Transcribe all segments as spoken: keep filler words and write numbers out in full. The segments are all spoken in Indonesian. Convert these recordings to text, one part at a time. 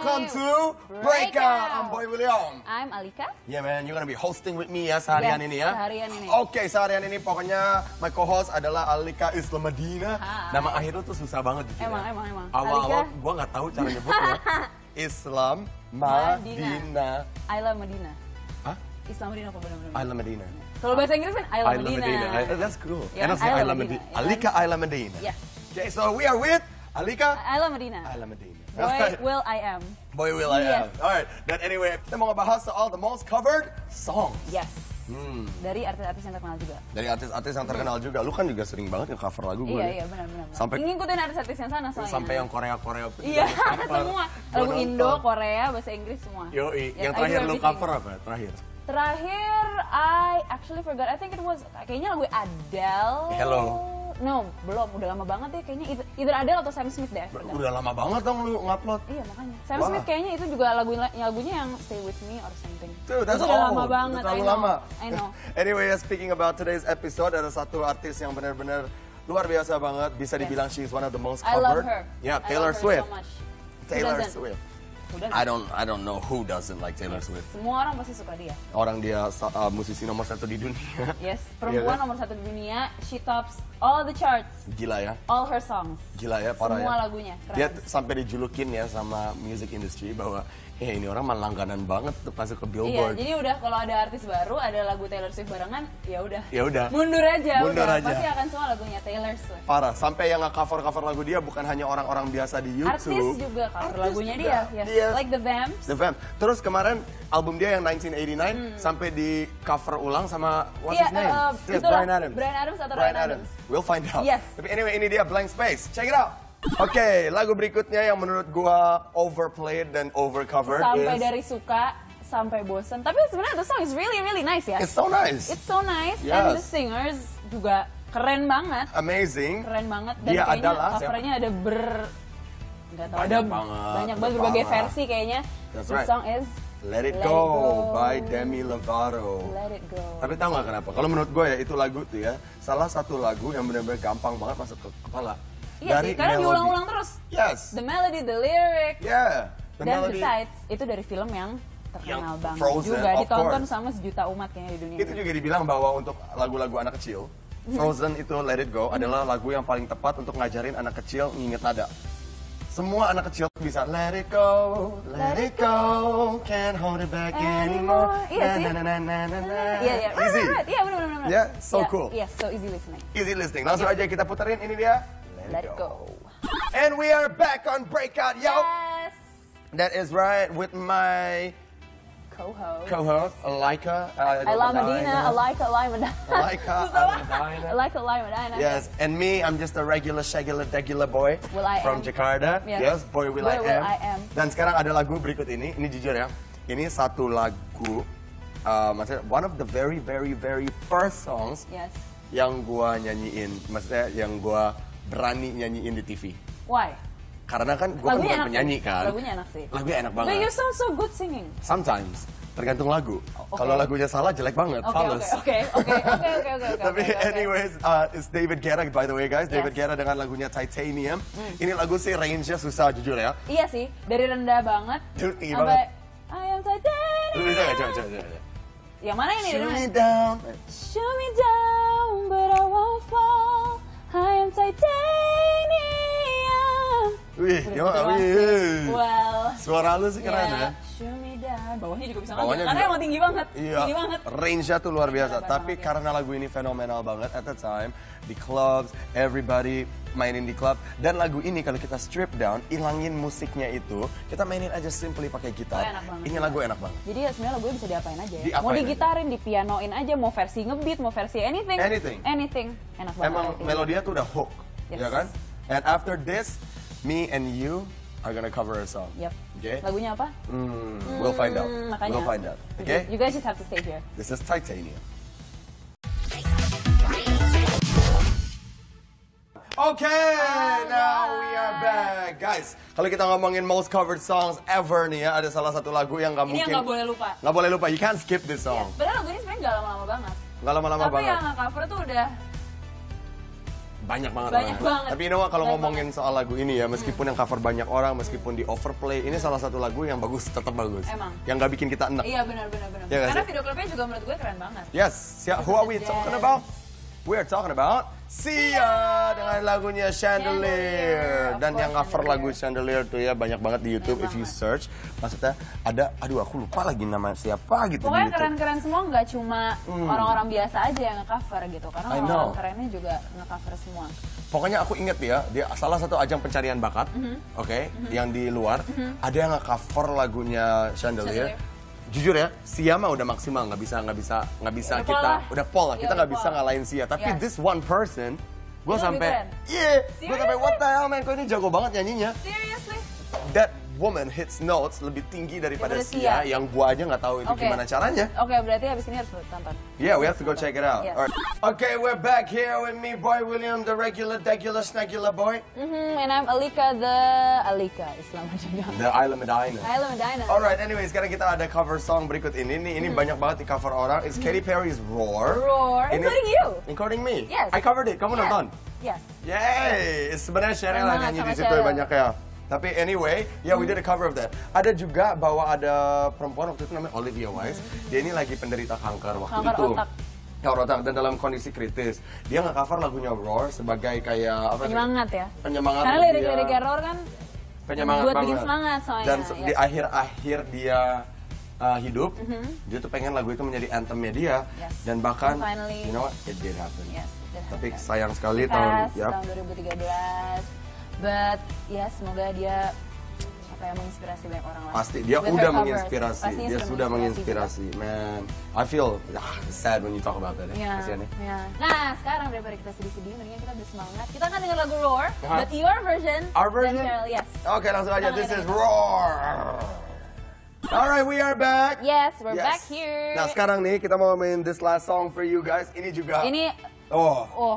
welcome to Breakout. I'm Boy William. I'm Alika. Yeah man, you're gonna be hosting with me ya seharian yes, ini ya. Seharian ini. Oke, okay, seharian ini pokoknya my co-host adalah Alika Islam Madina. Nama akhirnya tuh susah banget gitu. Emang, ya. emang, emang. Awal-awal gua nggak tahu cara nyebutnya. Islam Madina. Ayla Madina. Hah? Islam Madina apa benar-benar? Ayla Madina. Kalau bahasa Inggris kan Ayla Madina. Madina. That's cool. Yeah, Enak sih Ayla Madina. Madina. Alika Ayla Madina. Yes. Okay, so we are with Alika Ayla Madina. Ayla Madina. Boy Will I Am. Boy Will I Yes. Am. Alright, dan anyway, kita mau ngebahas soal the most covered songs. Yes. Hmm. Dari artis-artis yang terkenal juga. Dari artis-artis yang terkenal juga. Lu kan juga sering banget nge-cover lagu gue. Iya, ya? iya, benar-benar. Sampai ngikutin artis-artis yang sana soalnya. Sampai yang Korea-Korea pun. Iya, semua. Lagu Gua Indo, nonton. Korea, bahasa Inggris semua. Yoi, Yes, yang I terakhir do lu everything. cover apa? Terakhir. Terakhir, I actually forgot. I think it was kayaknya lagu Adele. Hello. No, belum. Udah lama banget deh kayaknya. Either, either Adele atau Sam Smith deh. I forgot. Udah lama banget dong lu ngupload. Iya makanya. Sam Wah. Smith kayaknya itu juga lagu lagunya yang Stay With Me or something. Dude, that's itu udah old. lama banget. Udah terlalu I know. lama. I know. Anyway, speaking about today's episode, ada satu artis yang benar-benar luar biasa banget. Bisa dibilang Yes. she's one of the most I love covered. her. Yeah, I Taylor love her Swift. So much. Taylor doesn't? Swift. Who doesn't? I don't I don't know who doesn't like Taylor Yes. Swift. Semua orang pasti suka dia. Orang dia uh, musisi nomor satu di dunia. Yes, Iya perempuan kan? nomor satu di dunia. She tops all the charts, Gila ya. all her songs. Gila ya, parah Semua ya. lagunya. Keren. Dia t- sampai dijulukin ya sama music industry bahwa eh ini orang mah langganan banget tuh masuk ke Iya, Billboard. jadi udah kalau ada artis baru, ada lagu Taylor Swift barengan, ya udah. Ya udah. Mundur aja, Mundur udah. aja. Pasti akan semua lagunya Taylor Swift. Parah, sampai yang nge-cover-cover lagu dia bukan hanya orang-orang biasa di YouTube. Artis juga cover Artis lagunya juga. dia, yes. Dia. Like The Vamps. The Vamp. Terus kemarin album dia yang nineteen eighty-nine sampai di cover ulang sama what's Hmm. Iya, his name? uh, Yes, itulah, Bryan Adams. Bryan Adams atau Bryan Ryan Adams. Adams. We'll find out. Yes. Tapi anyway, ini dia Blank Space. Check it out. Oke, okay, lagu berikutnya yang menurut gua overplayed dan overcovered Sampai is dari suka sampai bosen. Tapi sebenarnya the song is really really nice ya. It's so nice. It's so nice Yes. and the singers juga keren banget. Amazing. Keren banget dan Dia kayaknya adalah covernya ada ber nggak tahu Banyak ada banget, banyak banget berbagai parah. versi kayaknya. That's The right. song is Let It Let Go, It Go. by Demi Lovato. Let It Go. Tapi tahu nggak kenapa? Kalau menurut gue ya itu lagu tuh ya salah satu lagu yang benar-benar gampang banget masuk ke kepala. Iya sih, karena melodi. diulang-ulang terus. Yes. The melody, the lyric. Yeah. The Dan melody. besides, itu dari film yang terkenal Yang banget Frozen, juga. of Ditonton course. sama sejuta umat kayaknya di dunia. Itu juga dibilang bahwa untuk lagu-lagu anak kecil, Frozen itu Let It Go adalah lagu yang paling tepat untuk ngajarin anak kecil nginget nada. Semua anak kecil bisa Let It Go, Let It Go, can't hold it back anymore. Iya sih. Na, na, na, na, na, na. Iya, iya. Right, Easy. right, right. Iya, benar-benar. Yeah, so cool. Yes, so easy listening. Easy listening. Langsung aja kita puterin ini dia. Let It Go. And we are back on Breakout, yo. Yes. That is right with my Co-host. co-host, Alika. Uh, Ayla Madina, Alika, Ayla Madina. Alika, Ayla Madina. Alika, Ayla Madina. Yes, and me, I'm just a regular, shagular, degular boy Will I from am. Jakarta. Yes. Yes, boy will, Boy I, will am. I am. Dan sekarang ada lagu berikut ini. Ini jujur ya, ini satu lagu, uh, maksudnya one of the very, very, very first songs Yes. yang gua nyanyiin, maksudnya yang gua berani nyanyiin di T V. Why? Karena kan gua kan Lagunya bukan enak penyanyi sih. kan. Lagunya enak sih. Lagunya enak But banget. you sound so good singing. Sometimes, tergantung lagu. okay. Kalau lagunya salah jelek banget, Oke, fals. oke, oke, oke, oke, oke, oke, oke. Tapi oke, oke. anyways, uh, it's David Guetta by the way guys. David Yes. Guetta dengan lagunya Titanium. Ini lagu sih range-nya susah jujur ya. Iya sih, dari rendah banget. Dude, tinggi sampai banget. I am Titanium. Lu bisa gak? Coba, coba, coba. Yang mana ini? Dari Shoot mana? me down. Shoot me down, but I won't fall. I am titanium. Wih, Udah ya, gitu doang wih. sih. Well, Suara lu sih keren ya. yeah, shoot me down. Bawahnya juga bisa Bawahnya ngambil, karena juga. emang tinggi banget. Iya, Tinggi banget. range-nya tuh luar biasa. Benar Tapi banget, ya. karena lagu ini fenomenal banget at the time, di clubs, everybody mainin di club. Dan lagu ini kalau kita strip down, ilangin musiknya itu, kita mainin aja simply pakai gitar. Oh, enak banget. Ini lagu enak banget. Jadi ya sebenarnya lagunya bisa diapain aja ya. Diapain mau aja. digitarin, dipianoin aja, mau versi ngebeat, mau versi anything. Anything. Anything. Enak banget. Emang artinya. melodinya tuh udah hook, Yes. ya kan? And after this, me and you are gonna cover a song. Yep. Okay? Lagunya apa? Hmm, we'll find out. Hmm, makanya. We'll find out. Okay? You guys just have to stay here. This is Titanium. Okay, now we are back, guys. Kalau kita ngomongin most covered songs ever nih ya, ada salah satu lagu yang nggak Ini mungkin yang nggak boleh lupa. nggak boleh lupa. You can't skip this song. Padahal lagu ini sebenarnya nggak lama-lama banget. Nggak lama-lama Tapi banget. yang nge-cover tuh udah banyak banget. Banyak orang. banget. Tapi you know what, kalau Banyak ngomongin soal lagu ini ya, meskipun yang cover banyak orang, meskipun di overplay, ini salah satu lagu yang bagus, tetap bagus. Emang. Yang nggak bikin kita enak. Iya benar benar benar. Iya nggak Karena sih? video klipnya juga menurut gue keren banget. Yes, Sia, who are we Dance. talking about? We are talking about Sia dengan lagunya Chandelier. Chandelier, Dan of yang course, cover lagu Chandelier tuh ya banyak banget di YouTube. Banyak If you banget. search, maksudnya ada, aduh aku lupa lagi nama siapa gitu Pokoknya di YouTube. keren-keren semua, nggak cuma orang-orang biasa aja yang nge-cover gitu. Karena I orang-orang know. kerennya juga nge-cover semua. Pokoknya aku inget ya, dia salah satu ajang pencarian bakat, oke, yang di luar, ada yang nge-cover lagunya Chandelier. Chandelier. Jujur ya, Sia mah udah maksimal, nggak bisa nggak bisa nggak bisa Udah kita pol lah. udah pol lah, Iya, kita udah nggak bisa pol. ngalahin Sia. Tapi Yes. this one person, gue Itu lebih sampai, keren. iya, gue sampai what the hell man, kok ini jago banget nyanyinya. Seriously? That woman hits notes lebih tinggi daripada Daripada Sia, Sia. yang gua aja nggak tahu itu Oke. gimana caranya. Oke, berarti habis ini harus tonton. Yeah, we have to go check it out. Yes. Alright. Okay, we're back here with me, Boy William, the regular, degular, snagular boy. Mhm, and I'm Alika the Alika Islam Medina. The Isla Medina. Isla Medina. Alright, anyway, sekarang kita ada cover song berikut ini. Ini, ini banyak banget di cover orang. It's Katy Perry's Roar. Roar, Ini- including you. Including me. Yes. I covered it. Kamu Yes. nonton? Yes. Yay! Sebenarnya Cheryl Keren lah banget nyanyi sama di situ Cheryl. banyak ya. Tapi anyway, yeah, we did a cover of that. Ada juga bahwa ada perempuan waktu itu namanya Olivia Wilde. Dia ini lagi penderita kanker waktu Kanker itu. otak. Kanker otak dan dalam kondisi kritis. Dia nge-cover lagunya Roar sebagai kayak apa? sih? Penyemangat ya. Penyemangat. Karena dia. lirik-lirik Roar kan penyemangat buat banget. bikin semangat soalnya. Dan se- Yes. di akhir-akhir dia uh, hidup, dia tuh pengen lagu itu menjadi anthemnya dia. Yes. Dan bahkan, And finally- you know what, it did happen. Yes, that Tapi happened. sayang sekali Pas tahun, ya. tahun dua ribu tiga belas. But ya semoga dia apa ya menginspirasi banyak orang lah. Pasti dia With her udah covers. menginspirasi, Pastinya dia sudah menginspirasi, man. I feel ah, sad when you talk about that. juga. Ya. Iya, Kasihan ya. iya. Nah, sekarang daripada kita sedih-sedih, mendingan kita bersemangat. Kita akan dengar lagu Roar, Uh-huh. but your version. Our dan version? Cheryl, yes. Oke, langsung aja. Kita This is dengerin. Roar. Alright, we are back. Yes, we're Yes. back here. Nah, sekarang nih kita mau main this last song for you guys. Ini juga. Ini, Oh, oh,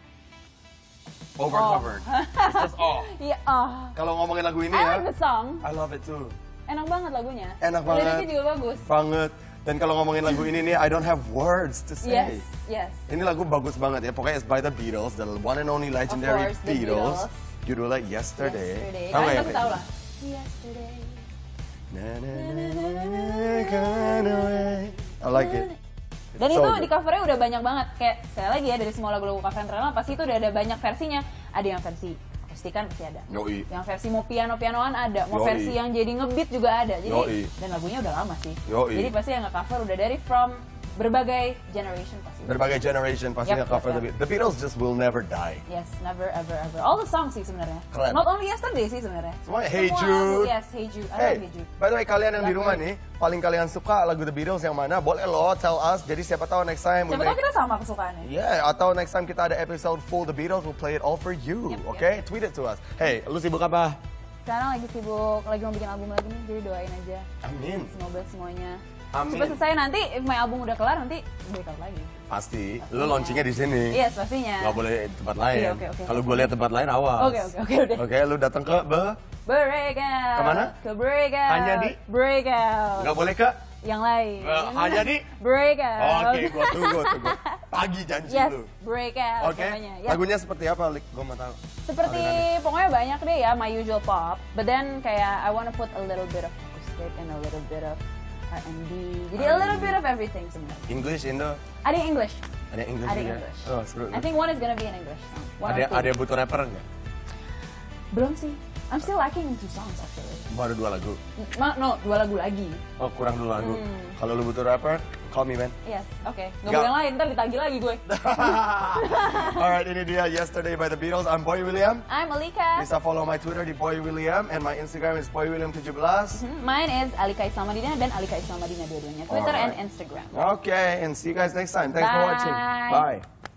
overcovered. It's just oh. iya, oh. Kalau ngomongin lagu ini I ya, like the song. I love it too. Enak banget lagunya. Enak banget. Liriknya juga bagus. Banget. Dan kalau ngomongin lagu ini nih, I don't have words to say. Yes, yes. Ini lagu bagus banget ya. Pokoknya it's by the Beatles, the one and only legendary course, the Beatles. Beatles. Judulnya Yesterday. Yesterday. Tahu nggak Kalian ya? pasti tahu lah. Yesterday. Na, na, na, na, na, gone away. I like it. Dan So itu good. di covernya udah banyak banget. Kayak saya lagi ya dari semua lagu-lagu cover yang terkenal pasti itu udah ada banyak versinya. Ada yang versi akustikan pasti ada. Yoi. Yang versi mau piano-pianoan ada. Mau Yoi. versi yang jadi ngebeat juga ada. Jadi Yoi. dan lagunya udah lama sih. Yoi. Jadi pasti yang nge-cover udah dari from berbagai generation pasti. Berbagai generation pasti Yep, nge-cover yep, the yep. Beatles. The Beatles just will never die. Yes, never ever ever. All the songs sih sebenarnya. Keren. Not only Yesterday sih sebenarnya. Semuanya, Hey Semua Jude. lagu, yes, Hey Jude. I Hey, love Hey Jude. by the way, kalian yang di Love rumah it. nih, paling kalian suka lagu The Beatles yang mana? Boleh lo tell us. Jadi siapa tahu next time we Siapa tahu make- kita sama kesukaannya. Yeah, atau next time kita ada episode full The Beatles, we'll play it all for you, Yep, okay? Tweet it to us. Hey, lu sibuk apa? Sekarang lagi sibuk, lagi mau bikin album lagi nih, jadi doain aja. Amin. Semoga semuanya Amin. cepat selesai nanti, if my album udah kelar nanti break out lagi. Pasti. Lu launchingnya di sini. Yes, pastinya. Gak boleh di tempat lain. Iya, oke, oke. Kalau gue lihat tempat lain, awas. Oke, oke, oke, udah. Oke, lu datang ke be, Break out. Kemana? Ke break out. Hanya di? Break out. nggak boleh ke? Yang lain. Eh, hanya di? Break out. Oke, gua tunggu, tunggu. Pagi janji Yes, lu. break out. Oke, Pokoknya. Yes. lagunya seperti apa, Lik? Gue mau tahu. Seperti pokoknya banyak deh ya, my usual pop. But then kayak I wanna put a little bit of acoustic and a little bit of R and B. Jadi a little bit of everything sebenarnya. English, Indo? Ada yang English. Ada yang English Ada juga? English. Oh, seru. I think one is gonna be an English song. One Ada, or two. ada yang butuh rapper nggak? Belum sih. I'm still lacking two songs actually. Baru dua lagu. Ma, no, dua lagu lagi. Oh, kurang dua lagu. Hmm. Kalau lu butuh rapper, call me, man. Yes, oke. Okay. Gak Nggak. boleh yang lain, ntar ditagih lagi gue. Alright, ini dia Yesterday by the Beatles. I'm Boy William. I'm Alika. Bisa follow my Twitter di Boy William and my Instagram is boy william tujuh belas. Mine is Alika Islam Madina dan Alika Islam Madina dua-duanya. Twitter Alright. and Instagram. Okay, and see you guys next time. Thanks for watching. Bye. Bye.